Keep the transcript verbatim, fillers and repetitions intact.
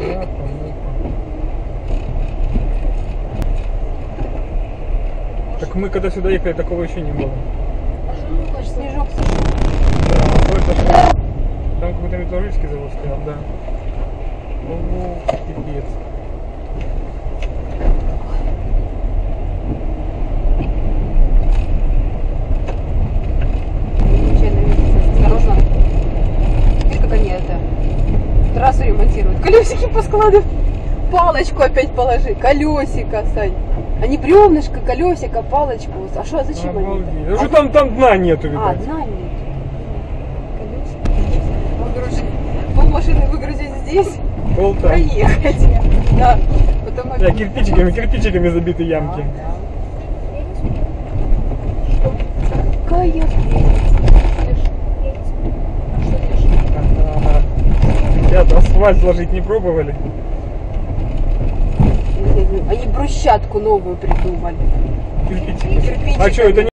Так мы когда сюда ехали, такого еще не было. Снежок, Да, только что. Там какой-то металлургический завод стоял, да. Ого, пипец. осторожно. Видишь, как они это трассу ремонтируют. Колесики поскладывают. Палочку опять положи. Колесико, Сань. Они бревнышко, колесико, палочку. А что, зачем Обалдеть. они? Ну что там, там дна нету, А, видать. дна нет. Колесико. Пол машины выгрузить здесь, Пол-то. проехать. Да. Потом Да, кирпичиками, кирпичиками забиты ямки. Какая Ребята, асфальт ложить не пробовали? Они брусчатку новую придумали. Кирпичики. Кирпичиками. А что, это не